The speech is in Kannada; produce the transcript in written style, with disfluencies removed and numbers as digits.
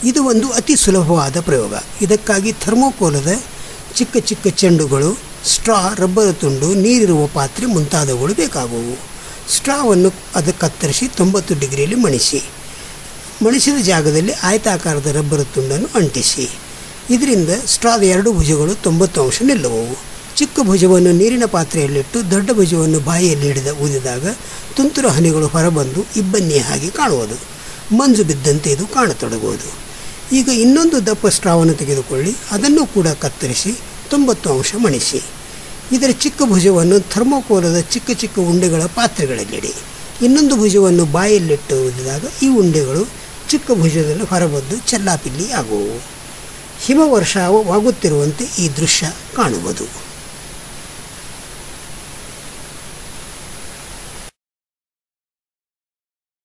ಇದು ಒಂದು ಅತಿ ಸುಲಭವಾದ ಪ್ರಯೋಗ. ಇದಕ್ಕಾಗಿ ಥರ್ಮೋಕೋಲದ ಚಿಕ್ಕ ಚಿಕ್ಕ ಚೆಂಡುಗಳು, ಸ್ಟ್ರಾ, ರಬ್ಬರ್ ತುಂಡು, ನೀರಿರುವ ಪಾತ್ರೆ ಮುಂತಾದವುಗಳು ಬೇಕಾಗುವು. ಸ್ಟ್ರಾವನ್ನು ಅದಕ್ಕೆ ಕತ್ತರಿಸಿ 90 ಡಿಗ್ರಿಯಲ್ಲಿ ಮಣಿಸಿದ ಜಾಗದಲ್ಲಿ ಆಯತಾಕಾರದ ರಬ್ಬರ್ ತುಂಡನ್ನು ಅಂಟಿಸಿ. ಇದರಿಂದ ಸ್ಟ್ರಾದ 2 ಭುಜಗಳು 90 ಅಂಶ ನಿಲ್ಲುವವು. ಚಿಕ್ಕ ಭುಜವನ್ನು ನೀರಿನ ಪಾತ್ರೆಯಲ್ಲಿಟ್ಟು ದೊಡ್ಡ ಭುಜವನ್ನು ಬಾಯಿಯಲ್ಲಿ ಊದಿದಾಗ ತುಂತುರು ಹನಿಗಳು ಹೊರಬಂದು ಇಬ್ಬನಿಯ ಹಾಗೆ ಕಾಣುವುದು. ಮಂಜು ಬಿದ್ದಂತೆ ಇದು ಕಾಣತೊಡಗುವುದು. ಈಗ ಇನ್ನೊಂದು ದಪ್ಪ ಸ್ಟ್ರಾವನ್ನು ತೆಗೆದುಕೊಳ್ಳಿ, ಅದನ್ನು ಕೂಡ ಕತ್ತರಿಸಿ 90 ಅಂಶ ಮಣಿಸಿ. ಇದರ ಚಿಕ್ಕ ಭುಜವನ್ನು ಥರ್ಮೋಕೋಲದ ಚಿಕ್ಕ ಚಿಕ್ಕ ಉಂಡೆಗಳ ಪಾತ್ರೆಗಳಲ್ಲಿಡಿ. ಇನ್ನೊಂದು ಭುಜವನ್ನು ಬಾಯಲ್ಲಿಟ್ಟು ಊದಿದಾಗ ಈ ಉಂಡೆಗಳು ಚಿಕ್ಕ ಭುಜದಲ್ಲಿ ಹೊರಬಂದು ಚೆಲ್ಲಾಪಿಲ್ಲಿ ಆಗುವವು. ಹಿಮವರ್ಷಾವವಾಗುತ್ತಿರುವಂತೆ ಈ ದೃಶ್ಯ ಕಾಣುವುದು.